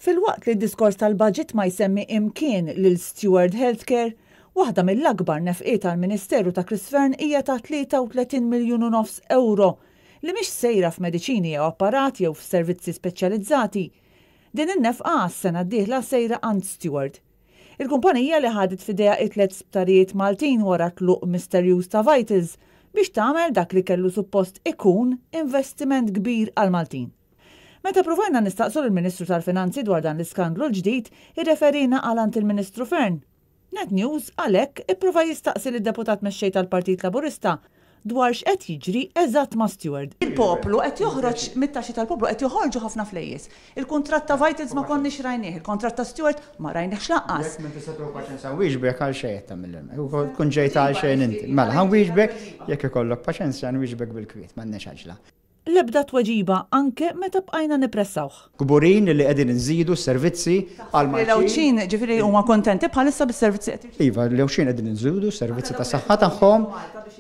Fil-waqt li d-diskors tal-budget ma jsemmi imkien lil Steward Healthcare, waħda mill-akbar nefqiet tal-Ministeru ta' Chris Fearn hija ta' 33 miljun u nofs euro li mhix sejra f'mediċini jew apparati jew f'servizzi speċjalizzati. Din in-nefqa s-sena d-dieħla sejra għand Steward. Il-kumpanija li ħadet f'idejha it-tliet sptarijiet Maltin wara tluq misterjuż ta' Vitals biex tagħmel dak li kellu suppost ikun investiment kbir għal Maltin. Meta provajna nistaqsu l-Ministru tal-Finanzi dwar dan l-iskandlu l-ġdid, irreferina għalant il-Ministru Fearn. Net News għalhekk ipprova jistaqsi lid-deputat mexxej tal-Partit Laburista dwar x'qed jiġri eżatt ma' Steward. Il-poplu qed joħroġ mit-taxxi tal-poplu qed joħorġu ħafna flejjes. Il-kuntratt ta' Vitals ma konniex rajnieh, il-kuntratt ta' Steward ma rajniex laqqas. Wieġbek għal xejn tagħmel. Kun ġejt għal xejn inti. Mela ħan wieġbek jekk ikollok paċenzja nwieġbek bil-kwiet, m'għandniex għaġla. L-ebda tweġiba anke meta bqajna nippressawh. Kburin li qegħdin inżidu s-servizzi għal L-Ewċin ġifieri huma kontenti bħalissa bis-servizzi qed Iva, l-Ewċin qegħdin inżidu s-servizzi ta' saħħa tagħhom.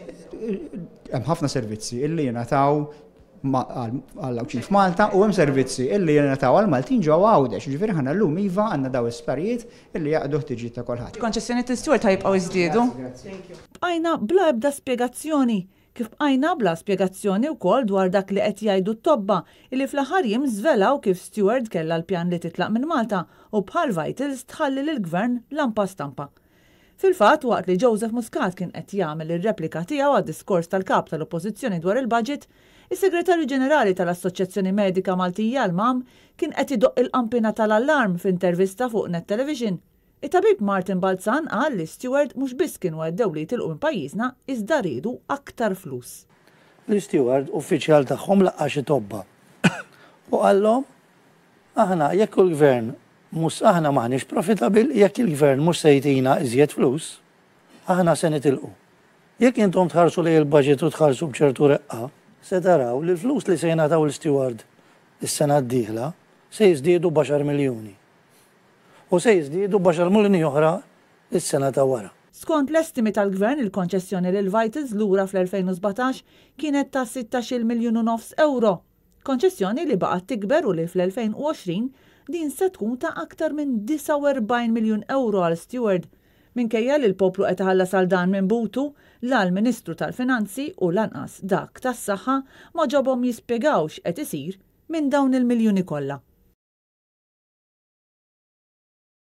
Hemm ħafna servizzi illi jingħataw għall-Ewċin f'Malta u hemm servizzi illi jingħataw għall-Maltin ġewwa Għawdex. Ġifieri ħana llum iva għandna daw isparijiet illi jaqdu ħtiġijiet ta' kulħadd. Konċessjonijiet Steward ħajbqgħu jiżdiedu. Bqajna bla ebda spjegazzjoni. Kif bqajna bla spjegazzjoni wkoll dwar dak li qed jgħidu t-tobba illi fl-aħħar jiem żvelaw kif Steward kellha l-pjan li titlaq minn Malta u bħal Vitals tħalli lill-Gvern lampa stampa. Fil-fatt waqt li Joseph Muscat kien qed jagħmel ir-replika tiegħu għad-diskors tal-kap tal-Oppożizzjoni dwar il-budget, is-Segretarju Ġenerali tal-Assoċjazzjoni Medika Maltija l-MAM kien qed idoq il-qampina tal-allarm f'intervista fuq Net Television. It-tabib Martin Balzan qal li Steward mhux biss kienu għeddew li jitilqu minn pajjiżna iżda riedu aktar flus. L-Steward uffiċjal tagħhom laqqax it-tobba. U qallhom aħna jekk il-gvern mhux aħna m'aħniex profitabil, jekk il-gvern mhux se jtina iżjed flus, aħna se nitilqu. Jekk intom tħarsu lejn il-budget u tħarsu b'ċertu reqqa, se taraw li l-flus li se jingħataw l-Steward is-sena d-dieħla se jiżdiedu b'10 miljuni. U se jiżdiedu b'10 miljuni oħra is-sena ta' wara. Skont l-estimi tal-Gvern il-konċessjoni lil Vitals lura fl-2017 kienet ta' 16 miljun u nofs euro. Konċessjoni li baqgħet tikber u li fl-2020 din se tkun ta' aktar minn 49 miljun euro għal Steward. Minkejja li l-poplu qed iħallas għal dan minn butu, l-Ministru tal-Finanzi u lanqas dak tas-Saħħa ma ġobhom jispjegawx qed isir minn dawn il-miljuni kollha.